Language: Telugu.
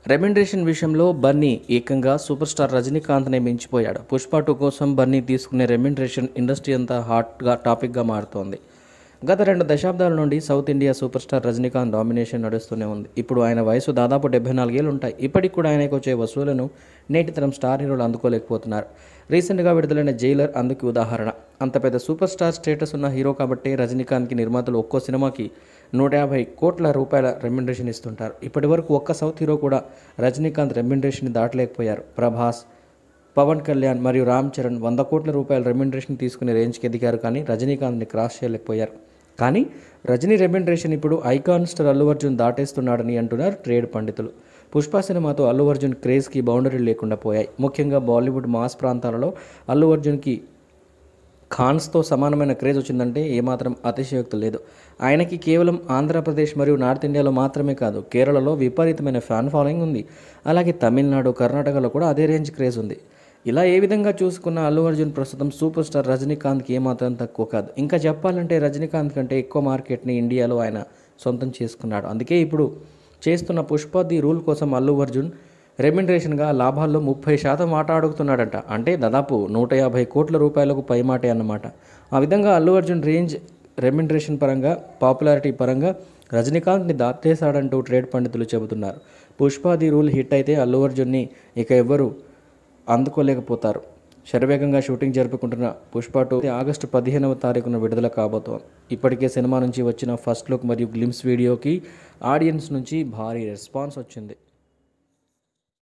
రెమ్యునరేషన్ విషయంలో బన్నీ ఏకంగా సూపర్ స్టార్ రజనీకాంత్నే మించిపోయాడు. పుష్ప 2 కోసం బన్నీ తీసుకునే రెమ్యునరేషన్ ఇండస్ట్రీ అంతా హాట్గా టాపిక్గా మారుతోంది. గత 2 దశాబ్దాల నుండి south India super star Rajinikanth domination నడుస్తూనే ఉంది. ఇప్పుడు ఆయన వయసు దాదాపు 74 ఏళ్ళు ఉంటాయి. ఇప్పటికి కూడా ఆయనకు వచ్చే వసూలను నేటి తరం స్టార్ హీరోలు అందుకోలేకపోతున్నారు. రీసెంట్గా విడుదలైన జైలర్ అందుకు ఉదాహరణ. అంత పెద్ద సూపర్ స్టార్ స్టేటస్ ఉన్న హీరో కాబట్టి రజనీకాంత్కి నిర్మాతలు ఒక్కో సినిమాకి 150 కోట్ల రూపాయల రెమ్యునరేషన్ ఇస్తుంటారు. ఇప్పటి వరకు ఒక్క సౌత్ హీరో కూడా రజనీకాంత్ రెమ్యునరేషన్ దాటలేకపోయారు. ప్రభాస్, పవన్ కళ్యాణ్ మరియు రామ్ చరణ్ 100 కోట్ల రూపాయల రెమ్యునరేషన్ తీసుకునే రేంజ్కి ఎదిగారు, కానీ రజనీకాంత్ని క్రాస్ చేయలేకపోయారు. కానీ రజనీ రెమ్యునరేషన్ ఇప్పుడు ఐకాన్ స్టార్ అల్లు అర్జున్ దాటేస్తున్నాడని అంటున్నారు ట్రేడ్ పండితులు. పుష్ప సినిమాతో అల్లు అర్జున్ క్రేజ్కి బౌండరీ లేకుండా పోయాయి. ముఖ్యంగా బాలీవుడ్ మాస్ ప్రాంతాలలో అల్లు అర్జున్కి ఖాన్స్తో సమానమైన క్రేజ్ వచ్చిందంటే ఏమాత్రం అతిశయోక్తి లేదు. ఆయనకి కేవలం ఆంధ్రప్రదేశ్ మరియు నార్త్ ఇండియాలో మాత్రమే కాదు, కేరళలో విపరీతమైన ఫ్యాన్ ఫాలోయింగ్ ఉంది. అలాగే తమిళనాడు, కర్ణాటకలో కూడా అదే రేంజ్ క్రేజ్ ఉంది. ఇలా ఏ విధంగా చూసుకున్న అల్లు అర్జున్ ప్రస్తుతం సూపర్ స్టార్ రజనీకాంత్కి ఏమాత్రం తక్కువ కాదు. ఇంకా చెప్పాలంటే రజనీకాంత్ కంటే ఎక్కువ మార్కెట్ని ఇండియాలో ఆయన సొంతం చేసుకున్నాడు. అందుకే ఇప్పుడు చేస్తున్న పుష్ప ది రూల్ కోసం అల్లు అర్జున్ రెమ్యునరేషన్గా లాభాల్లో 30% వాటా అడుగుతున్నాడంట. అంటే దాదాపు 150 కోట్ల రూపాయలకు పైమాటే అన్నమాట. ఆ విధంగా అల్లు అర్జున్ రేంజ్ రెమ్యునరేషన్ పరంగా, పాపులారిటీ పరంగా రజనీకాంత్ని దాటేశాడంటూ ట్రేడ్ పండితులు చెబుతున్నారు. పుష్ప ది రూల్ హిట్ అయితే అల్లు అర్జున్ని ఇక ఎవ్వరూ అందుకోలేకపోతారు. శరవేగంగా షూటింగ్ జరుపుకుంటున్న పుష్ప 2 ఆగస్టు 15వ తారీఖున విడుదల కాబోతోంది. ఇప్పటికే సినిమా నుంచి వచ్చిన ఫస్ట్ లుక్ మరియు గ్లిమ్స్ వీడియోకి ఆడియన్స్ నుంచి భారీ రెస్పాన్స్ వచ్చింది.